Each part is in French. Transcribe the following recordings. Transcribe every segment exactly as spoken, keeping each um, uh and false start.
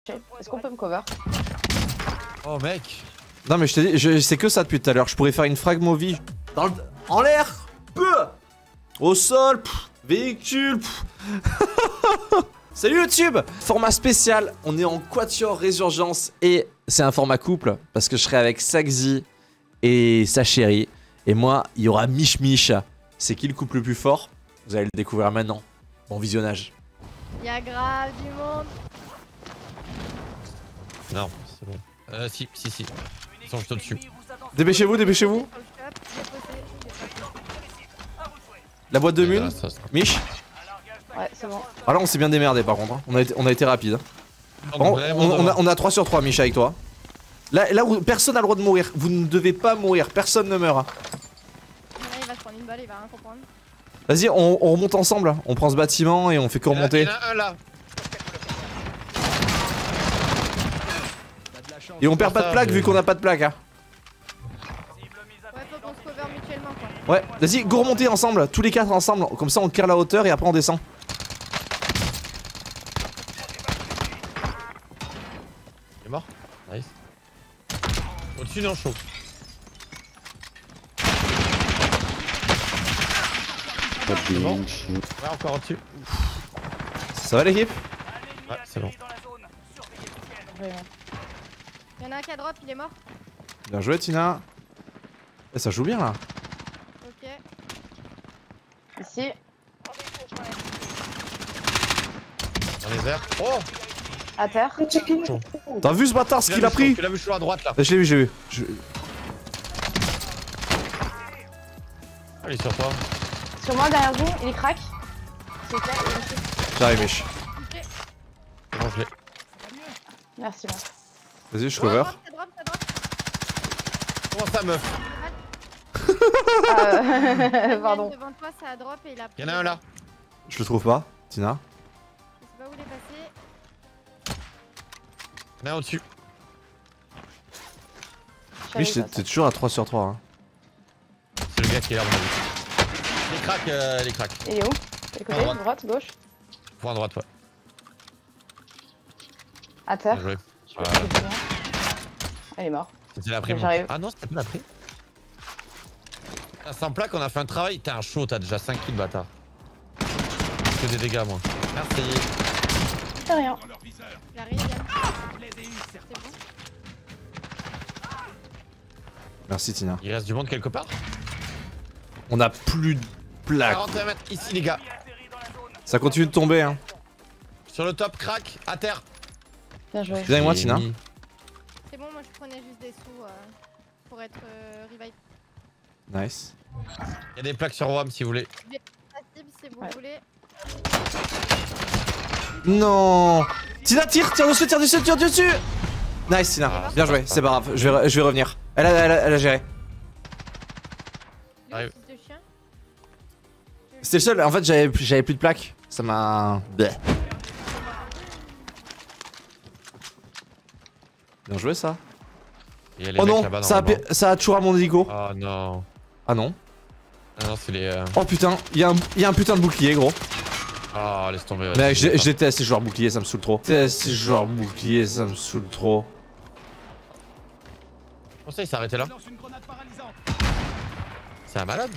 Est-ce qu'on peut me cover? Oh mec. Non mais je t'ai dit, c'est que ça depuis tout à l'heure. Je pourrais faire une frag movie dans le... en l'air, peu, au sol, pff, véhicule. Pff. Salut YouTube. Format spécial. On est en Quatuor Résurgence et c'est un format couple parce que je serai avec Saxi et sa chérie. Et moi, il y aura Mich Mich. C'est qui le couple le plus fort? Vous allez le découvrir maintenant. Bon visionnage. Il y a grave du monde. Non, c'est bon. Euh, si, si, si. Ils sont juste au-dessus. Dépêchez-vous, dépêchez-vous. La boîte de mune. Mich. Ouais, c'est bon. Ah là, on s'est bien démerdé par contre. Hein. On, a été, on a été rapide. Hein. Bon, on, on, a, on a trois sur trois, Mich, avec toi. Là, là où personne n'a le droit de mourir. Vous ne devez pas mourir. Personne ne meurt. Hein. Là, il va se prendre une balle, il va rien comprendre. Vas-y, on, on remonte ensemble. On prend ce bâtiment et on fait que remonter. Il y en a un là. Et on perd pas de plaque vu qu'on a pas de plaque. Hein. Ouais, faut qu'on se cover mutuellement quoi. Ouais, vas-y, go remonter ensemble. Tous les quatre ensemble. Comme ça, on clear la hauteur et après on descend. Il est mort. Nice. Au-dessus, non, chaud. C'est bon. Ouais, encore au-dessus. Ça va l'équipe? Ouais, c'est bon. Il y en a un qui a drop, il est mort. Bien joué, Tina. Et ça joue bien là. Ok. Ici. Dans les airs. Oh! À terre. T'as vu ce bâtard ce qu'il a pris? Tu l'as vu chaud à droite là. Je l'ai vu, j'ai vu. Je... Ah, il est sur toi. Sur moi, derrière vous, il est crack. S'il vous plaît, il est ici. J'arrive, Mich. Ok. C'est bon, je l'ai. Merci, merci. Vas-y, je cover. Ça drop, ça drop. Comment ça, meuf? Euh, pardon. Devant toi, ça a drop et il a. Il y en a un là. Je le trouve pas, Tina. Je sais pas où il est passé. Il y en a un au-dessus. Mich, t'es toujours à trois sur trois. Hein. C'est le gars qui est là, mon avis. Les cracks, euh, les cracks. Il est où? Quel côté? droite. Droite, gauche? Point à droite, ouais. À terre. Bien joué. Je Ouais. je sais bien. Elle est morte. C'était la prime. J'arrive. Ah non, c'était pas la prime. Ah, sans plaque, on a fait un travail. T'es un chaud, t'as déjà cinq kills, bâtard. Que des dégâts, moi. Merci. C'est rien. J'arrive, Yann. C'est bon. Merci, Tina. Il reste du monde quelque part. On a plus de plaques. quarante mètres ici, les gars. Ça continue de tomber, hein. Sur le top, crack, à terre. Bien joué. Viens avec moi, Tina. C'est bon, moi je prenais juste des sous euh, pour être euh, revive. Nice. Il y a des plaques sur W A M si vous voulez. La cible si vous Ouais. voulez. Non. Tina, tire, tire dessus, tire dessus, tire dessus. Nice, Tina. Ah, Bien joué, c'est pas grave. Je vais, je vais revenir. Elle a, elle a, elle a géré. Lui, Arrive. fils de chien. C'était le seul. En fait, j'avais j'avais plus de plaques. Ça m'a. Bleh. Bien joué, ça. Il y a les Oh mecs non, là-bas, ça a, normalement. ça a toujours à mon hélico. Oh non. Ah non. Ah non, c'est les. Euh... Oh putain, il y, a un- y a un putain de bouclier, gros. Oh, laisse tomber. Mais je, je déteste ces joueurs boucliers, ça me saoule trop. Je déteste ces joueurs boucliers, ça me saoule trop. Comment ça, il s'est arrêté là? C'est un malade?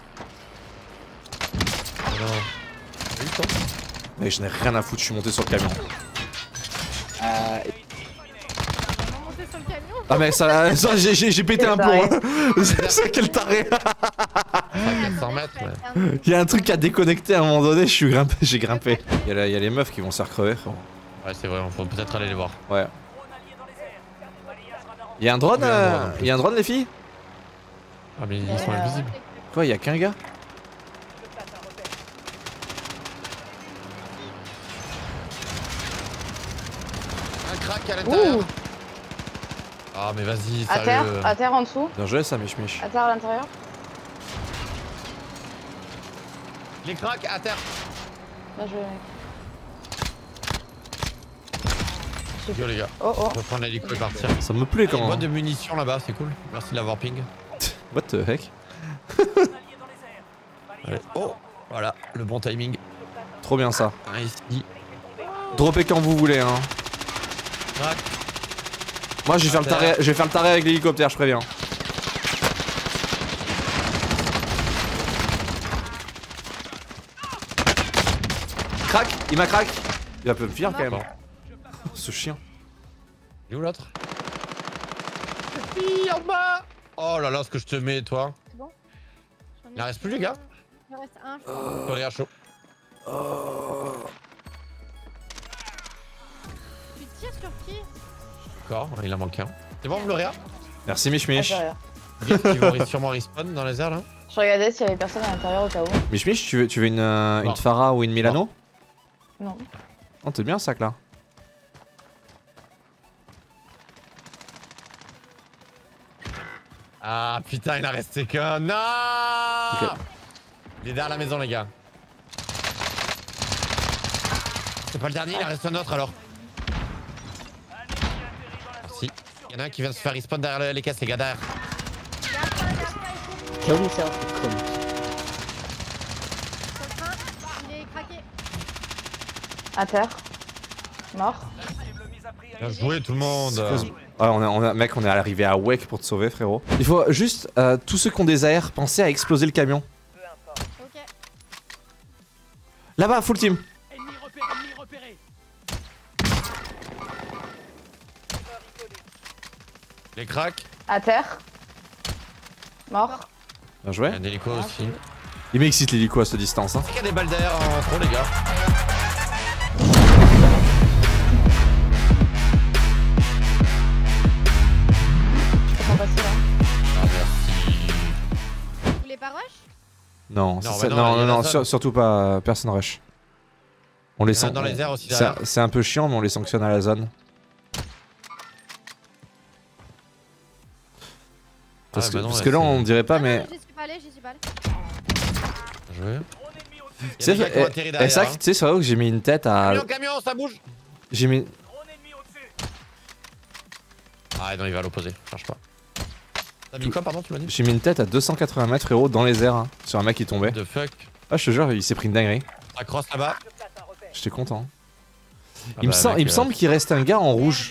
Oh non. T'as eu le temps? Mais je n'ai rien à foutre, je suis monté sur le camion. Euh, On va monter sur le camion. Ah mais ça, ça j'ai- j'ai j'ai pété un plomb. Hein. C'est quel taré. quatre cents mètres, ouais. Il y a un truc qui a déconnecté à un moment donné, je suis grimpé, j'ai grimpé. Il y, a la- il y a les meufs qui vont se faire crever, frérot. Ouais, c'est vrai, on faut peut-être aller les voir. Ouais. Il y a un drone, Il y a un drone, en euh, plus. il y a un drone les filles? Ah, mais ils sont Euh, invisibles. Quoi, il y a qu'un gars? Un crack à l'intérieur. Ouh. Ah, mais vas-y, À terre, sérieux. à terre en dessous. Bien joué ça, Mich Mich. À terre à l'intérieur. Les cracks à terre. Bien joué, mec. Yo, les gars. Oh oh. On va prendre l'hélico et partir. Ça me plaît Il y a une quand boîte même. de munitions là-bas, c'est cool. Merci de l'avoir ping. What the heck? Allez. Oh, voilà, le bon timing. Trop bien ça. Un ici. Droppez quand vous voulez, hein. Crac. Moi, je vais faire le taré, je vais faire le taré avec l'hélicoptère, je préviens. Crac, il m'a crack. Il va peut me finir quand même. Ce chien. Il est où l'autre? Hi, en bas. Oh là là, ce que je te mets, toi. C'est bon? Il en reste plus, les gars? Il en reste un, je Oh. crois. Coréa chaud. Oh. Tu tires sur qui? D'accord, il en manque un. C'est bon, Gloria? Merci Mich Ah, Mich. j'ai rien. Ils vont sûrement respawn dans les airs là. Je regardais s'il y avait personne à l'intérieur au cas où. Mich Mich, tu veux, tu veux une, euh, Non. une Farah ou une Milano? Non. Oh, t'es bien sac là. Ah putain, il en restait qu'un. Non Ok. Il est derrière la maison, les gars. C'est pas le dernier, il en reste un autre alors. Si. Il y en a un qui vient de se faire respawn derrière les caisses, les gars, derrière. Kill yourself, con. Sur le train, il est craqué. À terre. Mort. Bien joué, tout le monde. Ouais, on a, on a, mec, on est arrivé à Wake pour te sauver, frérot. Il faut juste, euh, tous ceux qui ont des A R, pensez à exploser le camion. Ok. Là-bas, full team. Ennemi repéré, ennemi repéré. Les cracks. À terre. Mort. Bien Il joué. y a un hélico aussi. Il m'excite l'hélico à cette distance. Hein. Il y a des balles d'air en trop, les gars. Je peux pas passer là. Ah, merci. Vous voulez pas rush? Non, Non, c'est bah ça- non, non, il y en non, a non, seul. sur- surtout pas euh, personne rush. On les Il y en a sent dans les airs aussi c'est derrière. c'est un peu chiant, mais on les sanctionne à la zone. Parce, Ah, que, bah non, parce là, que là, c'est- on dirait pas, Non, mais. non, J'y suis pas allé, j'y suis pas allé. Bien joué. Tu sais, Il y a des gars qui ont eh, atterri eh, derrière, ça, hein. tu sais, c'est vrai que j'ai mis une tête à. Camion, camion, ça bouge. J'ai mis. Ah non, il va à l'opposé, cherche pas. T'as mis quoi, pardon, tu m'as dit? J'ai mis une tête à deux cent quatre-vingts mètres, frérot, dans les airs, hein, sur un mec qui tombait. The fuck. Ah, je te jure, il s'est pris une dinguerie. Ça cross là-bas. J'étais content. Ah il me, bah, sem- mec, il me euh, semble qu'il reste un gars en rouge.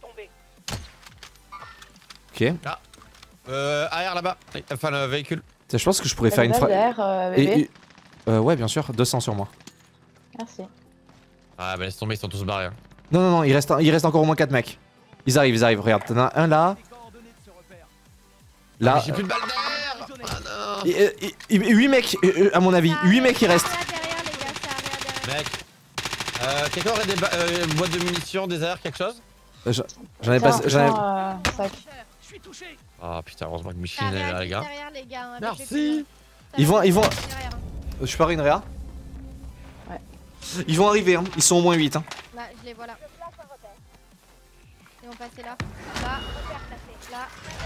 Merde. Ok. Euh, arrière là-bas. Enfin, le véhicule. Je pense que je pourrais T'as faire des une balles fra... derrière, euh, bébé. Et, et- euh, ouais, bien sûr, deux cents sur moi. Merci. Ah bah laisse tomber, ils sont tous barrés. hein. Non, non, non, il reste, un- il reste encore au moins quatre mecs. Ils arrivent, ils arrivent, regarde. T'en as un là, Ah, là. mais j'ai plus de balles d'air. Ah non. Et, et- et- huit mecs, euh, euh, à mon avis, huit mecs qui restent. C'est derrière, les gars, c'est arrière derrière. Mec. Euh, quelqu'un aurait des ba- euh, boîtes de munitions, des airs, quelque chose? Euh, J'en j'en ai Tiens, pas. j'en ai- tiens, euh, sac. Je suis touché. Ah putain, heureusement que C'est Micheline est arrière, là, les gars. derrière, les gars. hein, Merci. avec les pions. Ils vont- ils vont- Derrière, hein. Je suis pas une réa. Ouais. Ils vont arriver, hein. Ils sont au moins huit. Hein. Là, je les vois là. Ils vont passer là. Là. Là.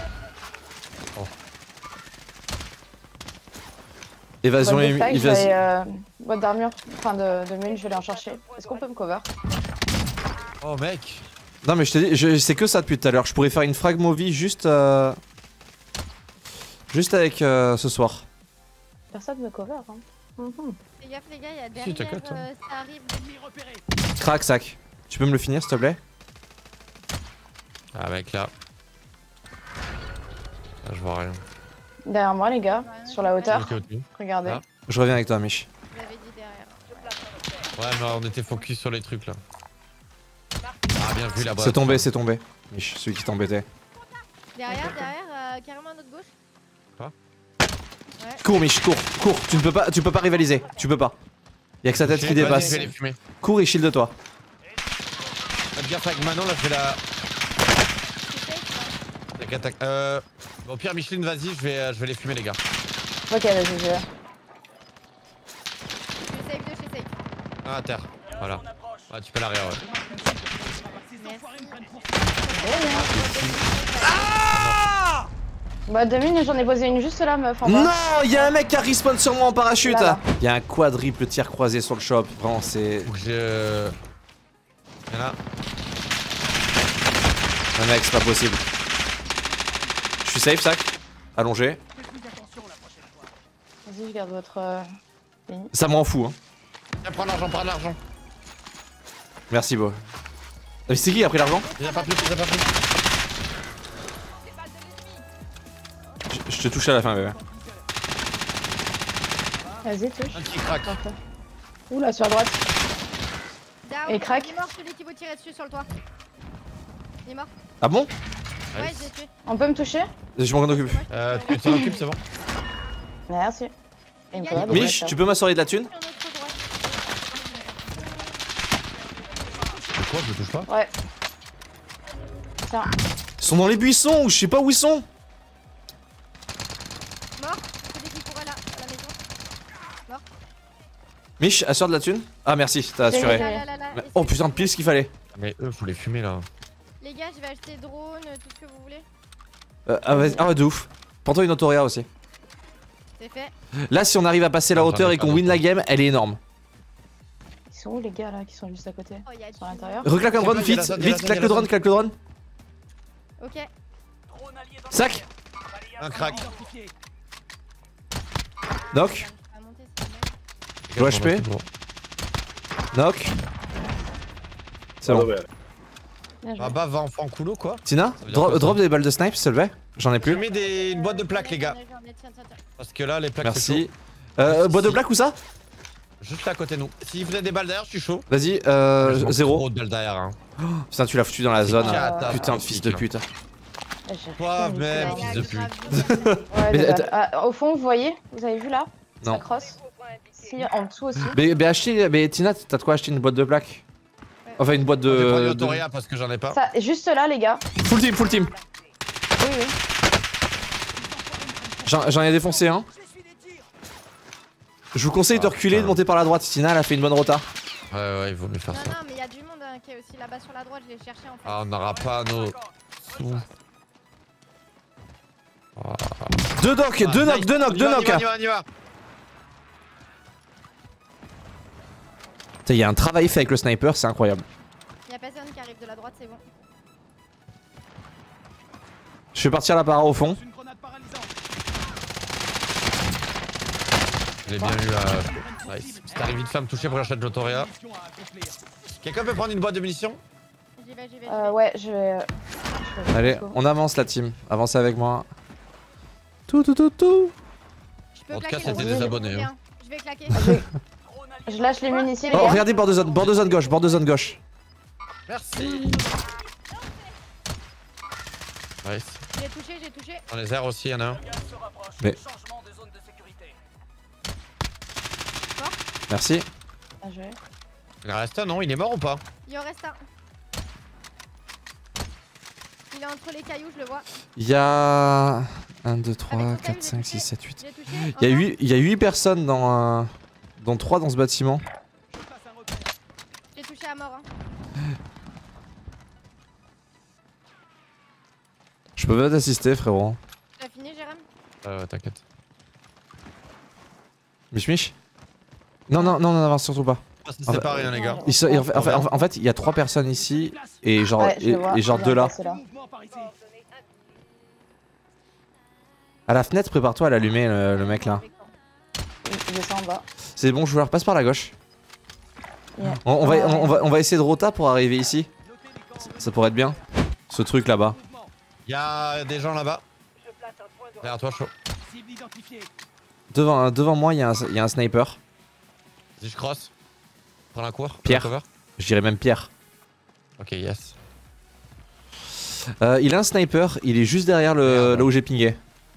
Évasion Boîte de et sac, je vais aller, évasion. euh, boîte d'armure, enfin de, de mine, je vais aller en chercher. Est-ce qu'on peut me cover? Oh mec. Non, mais je t'ai dit, je- c'est que ça depuis tout à l'heure. Je pourrais faire une frag movie juste. euh, Juste avec euh, ce soir. Personne me cover, hein. Mhm. Fais gaffe, les gars, il y a Si, derrière. t'inquiète, hein. euh, ça arrive. Ennemi repéré. Crac, sac. Tu peux me le finir, s'il te plaît? Ah mec là. Ah, je vois rien. Derrière moi, les gars, sur la hauteur. Ok, ok. Regardez. Ah. Je reviens avec toi, Mich. Vous l'avez dit derrière. Ouais, mais on était focus sur les trucs là. Ah, bien vu la boîte. C'est tombé, c'est tombé. Mich, celui qui t'embêtait. Derrière, derrière, euh, carrément à notre gauche. Quoi? Ouais. Cours, Mich, cours, cours. Tu ne peux pas, tu peux pas rivaliser. Tu peux pas. Y'a que sa tête qui Vas-y, dépasse. je vais les fumer. Cours et shield de toi. Faites gaffe avec Manon, là je vais la. C'est safe, Tac, tac. Euh. Bon, Pierre, Micheline, vas-y, je vais, euh, je vais les fumer, les gars. Ok, vas-y, je vais. là. Je suis safe, je suis safe. Ah, à terre. Voilà. Ah, tu peux l'arrière, ouais. Boîte de mine, j'en ai posé une juste là, meuf, en bas. Non, y'a un mec qui a respawn sur moi en parachute. Là, là. Y'a un quadruple tir croisé sur le shop. Vraiment, c'est. Faut que j'ai. Euh... Il y en a. Un mec, c'est pas possible. Je suis safe, sac. Allongé. Vas-y, je garde votre euh, ligne. Ça m'en fout, hein. Viens, prends l'argent, prends l'argent. Merci, beau. Mais c'est qui qui a pris l'argent? Il a pas pris, il a pas pris. je, je te touche à la fin, bébé. Vas-y, touche. Un qui craque. Oula, sur la droite. Down. Et crack. Il est mort celui qui vous tirait dessus sur le toit. Il est mort. Ah bon? Ouais, je l'ai tué. On peut me toucher? Je m'en occupe. Euh, tu t'en occupes, c'est bon. Merci. Et me faudra des Mich, boîtes, tu peux m'assurer de la thune? Sur notre droite. Quoi, je le touche pas? Ouais. Tiens. Ils sont dans les buissons ou je sais pas où ils sont. Mort. Celui qui courait là, à la maison. Mort. Mich, assure de la thune? Ah merci, t'as C'est assuré. nickel. Là, là, là, là. Mais- Et Oh c'est- putain de pile ce qu'il fallait. Mais eux, faut les fumer là. Les gars, je vais acheter drone, tout ce que vous voulez. Euh, ah, vas-y. Ah ouais, de ouf. Prends-toi une autoria aussi. C'est fait. Là, si on arrive à passer la Non, hauteur j'en ai et pas qu'on win d'autres. la game, elle est énorme. Ils sont où les gars là qui sont juste à côté? Oh, y a du Sur l'intérieur? Reclaque un C'est drone, bon, il y a la vite, zone, il y a la vite, zone, claque il y a le la drone, zone. claque le drone. Ok. Sac. Un crack. Identifié. Knock. On va monter, c'est bon. Gros H P. Knock. C'est bon. Bien joué. Ah bah, va en franculo quoi. Tina, Ça veut dire dro- quoi, ça drop des balles de snipe s'il te plaît. J'en ai Je plus. mets des... une boîte de plaques, les gars. J'en ai, j'en ai, tiens, tiens, tiens. Parce que là, les plaques, c'est Merci. chaud. Euh, boîte de black ou ça? Juste là à côté de nous. S'il venait des balles derrière, je suis chaud. Vas-y, Je euh, vois zéro. Trop de balles derrière. Hein. Putain, tu l'as foutu dans la zone. catastrophique, Putain de fils de hein. pute. Ouais, j'ai Toi, rien du tout. même, Ouais, fils la de grave pute. vie, Ouais, Mais des attends- balles. Ah, au fond, vous voyez? Vous avez vu là? Non. Ça crosse. Si, en dessous aussi. Mais, mais acheter, mais Tina, t'as de quoi acheter une boîte de plaques? Enfin, une boîte Je vais prendre une de. autoria parce que j'en ai pas. Ça, juste là, les gars. de- Full team, full team. Oui, oui. J'en j'en ai défoncé un. Je vous conseille de Ah, reculer et de putain. monter par la droite. Tina, elle a fait une bonne rota. Ouais, ouais, il vaut mieux faire Non, ça. non, mais il y a du monde hein, qui est aussi là-bas sur la droite, je l'ai cherché en fait. Ah, on n'aura pas nos sous. Ah. Deux knock, deux knock, deux knock, On y deux va, knock. On y va, on y va. Il y a un travail fait avec le sniper, c'est incroyable. Il y a personne qui arrive de la droite, c'est bon. Je fais partir la para au fond. Une grenade paralysante. Je l'ai bien eu à. Nice. Si t'arrives vite fait à me toucher pour l'achat de l'autoria. Mission à accomplir. Quelqu'un peut prendre une boîte de munitions? J'y vais, j'y vais. j'y Euh, vais. ouais, je vais. je vais- Allez, on avance la team. Avancez avec moi. Tout, tout, tout, tout. Je peux En tout claquer cas, c'était le des drone, abonnés, c'est hein. bien. Je vais claquer. Je lâche les munitions, les Oh, gars. regardez, bord de zone, bord de zone gauche, bord de zone gauche. Merci. Nice. J'ai touché, j'ai touché. Dans les airs aussi, y'en a un. Mais- Merci. Ah, je vais. Il en reste un, non? Il est mort ou pas? Il en reste un. Il est entre les cailloux, je le vois. Il y a un, deux, Avec trois, son quatre, caillou, cinq, j'ai six, touché. sept, huit. J'ai touché. Il y a un huit, il y a huit personnes dans, euh, dans trois dans ce bâtiment. Je passe un repère. mort. J'ai touché à mort. Hein. Je peux pas t'assister, frérot. Tu as fini, Jérém? Euh, t'inquiète. Mich Mich. Non, non, non, non, avance surtout pas. On va se En fait- séparer, hein, les gars. Ils sont- en, fait, en fait- en fait, il y a trois personnes ici et genre, Ouais, je et, le vois. et genre Il est deux là. passé là. Mouvement par ici. À la fenêtre, prépare-toi à l'allumer, le, le mec là. Il il descend en bas. C'est bon, joueur, passe par la gauche. Yeah. On, on va, Ouais. on, on va, on va essayer de rota pour arriver ici. Ça, ça pourrait être bien. Ce truc là-bas. Mouvement. Y'a des gens là-bas. Derrière toi, chaud. Cible identifiée. Devant, devant moi, il y, a un- il y a un sniper. Vas-y, je cross. Prends la cour. Pierre. Prends la cover. Je dirais même Pierre. Ok, yes. Euh, il a un sniper, il est juste derrière le, Merde. là où j'ai pingé.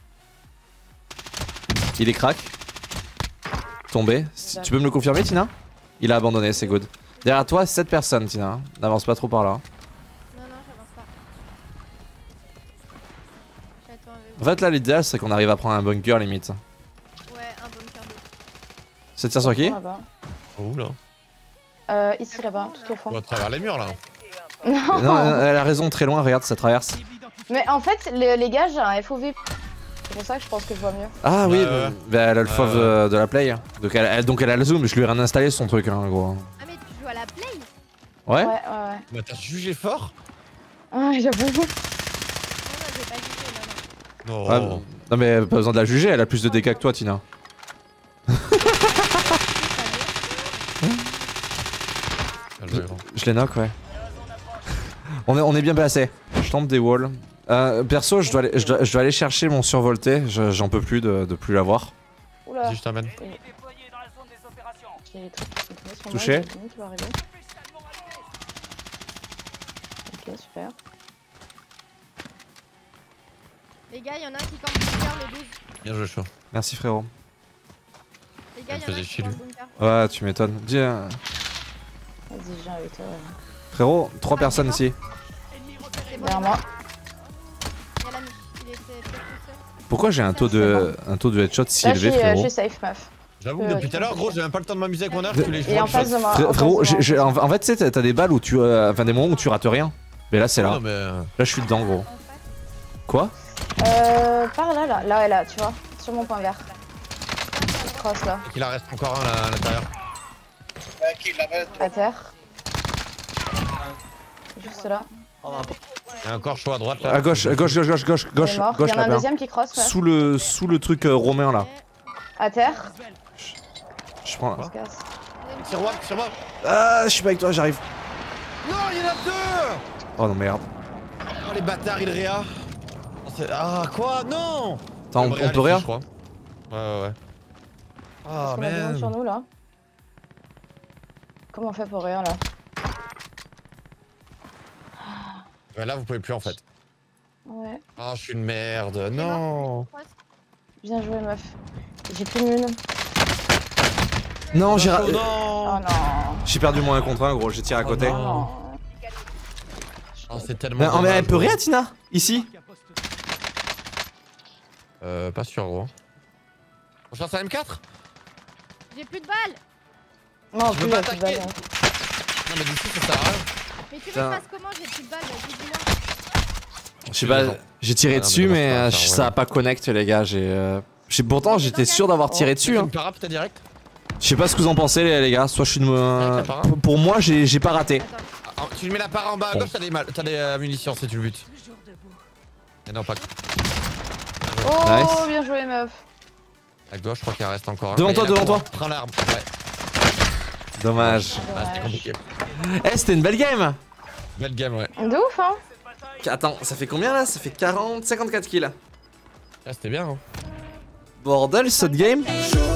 Il est crack. Tombé. Si- Tu peux me le confirmer, Tina? Il a abandonné, c'est good. Derrière toi, sept personnes, Tina. N'avance pas trop par là. Non, non, j'avance pas. J'attends avec En fait, là, l'idéal, c'est qu'on arrive à prendre un bunker limite. vous. Ouais, un bunker d'eau. Ça tire sur qui? Là-bas. Oh là. Euh, ici, là-bas, tout au fond. On va à travers les murs là. Non. Non, elle a raison, très loin, regarde, ça traverse. Cible identifiée. Mais en fait, les, les gars, j'ai un F O V. C'est pour ça que je pense que je vois mieux. Ah oui, Ouais, bah, ouais. bah, elle a le Ouais, fauve ouais. euh, de la play. Donc elle, elle- donc elle a le zoom, je lui ai rien installé son truc, hein, gros. Ah, mais tu joues à la play? Ouais? Ouais, ouais, ouais. Bah, t'as jugé fort? Ah, j'avoue. Non, non, j'ai pas jugé, non, non. Non. Ah, non mais pas besoin de la juger, elle a plus de dégâts que toi, Tina. Bien joué, gros. Je les knock, ouais. On est, on est bien placé. Je tombe des walls. Euh, perso, je dois, aller, je, dois, je dois aller chercher mon survolté. Je- J'en peux plus de, de plus l'avoir. Oula. Si je t'amène. J'ai les trucs qui sont tombés sur moi, Touché. j'ai fini, tu vas arriver. Ok, super. Les gars, il y en a un qui campe le bunker, le douze. Bien joué, chaud. Merci frérot. Les gars, Elle il y en a faisait un qui chier, campe lui. le bunker. Ouais, tu m'étonnes. Dis, euh, Vas-y, je viens avec toi. ouais. frérot, trois personnes ici. C'est bon, Derrière moi. il y a la miche. Il était peut-être tout seul. Pourquoi j'ai un taux de un taux de headshot si Là, je élevé, suis, euh, je frérot? suis safe, meuf. J'avoue que Euh, depuis tu tout à l'heure, peux gros, faire. j'ai même pas le temps de m'amuser avec mon arc. De- Tous les Et en joueurs face de moi. Fré- en Frérot, face de j'ai- moi, j'ai- en en fait, tu sais, t'as t'as des balles où tu. euh, Enfin, des moments où tu rates rien. Mais là, c'est là. Non, mais. euh, Là, je suis dedans, gros. En face. Quoi? Euh, par là, là. Là, ouais, là, tu vois. Sur mon point vert. Il cross là. Il en reste encore un là à l'intérieur. À terre. Juste là. Il y a encore chaud à droite là. À gauche, à gauche, gauche, gauche, gauche, Il est gauche, mort. Il gauche y en a un là-bas. deuxième qui cross, ouais. Sous le, sous le truc euh, romain là. À terre. Je prends. On se casse. Sur moi, sur moi. Ah, je suis pas avec toi, j'arrive. Non, il y en a deux. Oh non, merde. Oh les bâtards, il réa. Oh, c'est- Ah quoi? Non. Attends, on, Le on Réal peut ici, rien? je crois. Ouais, ouais, ouais. Parce Ah, qu'on a du monde sur man. nous là. Comment on fait pour rire là? Ouais, là, vous pouvez plus en fait. Ouais. Oh, je suis une merde. Non. Bien joué, meuf. J'ai plus de mine. Non, j'ai ra- Oh, Oh non. non. j'ai perdu mon un contre un, gros, j'ai tiré à Oh côté. non. Non. Oh, c'est tellement. Mais, oh, mais dommage, elle peut gros. rien, Tina? Ici? Euh, pas sûr, gros. On cherche un M quatre? J'ai plus de balles. Non, Tu plus veux pas là, plus de attaquer? balles. Non, mais d'ici, ça sert à rien. Mais tu veux que Putain. je fasse comment? J'ai plus de balles. Dis-moi. Je sais pas, j'ai tiré Ah non, mais dessus, dommage, mais ça va euh, faire, ça a ouais. pas connect, les gars. J'ai. euh, j'ai- Pourtant, j'étais sûr d'avoir tiré dessus. Tu Hein. me paras peut-être direct? Je sais pas ce que vous en pensez, les, les gars. Soit je suis de. euh, Avec la para? pour- Pour moi, j'ai j'ai pas raté. Attends. Ah, tu mets la part en bas à Bon. gauche, t'as des, mal- t'as des euh, munitions si tu le butes. Mais non, pas. Oh, Nice. bien joué, meuf. À gauche, je crois qu'il en reste encore un. Devant Mais toi, il y en a devant trois. Prends l'arme. Ouais. Dommage. Ah, c'était compliqué. Eh, c'était une belle game. Belle game, ouais. De ouf, hein? Attends, ça fait combien là? Ça fait quarante, cinquante-quatre kills. Ah, c'était bien, hein. Bordel, cette game. Show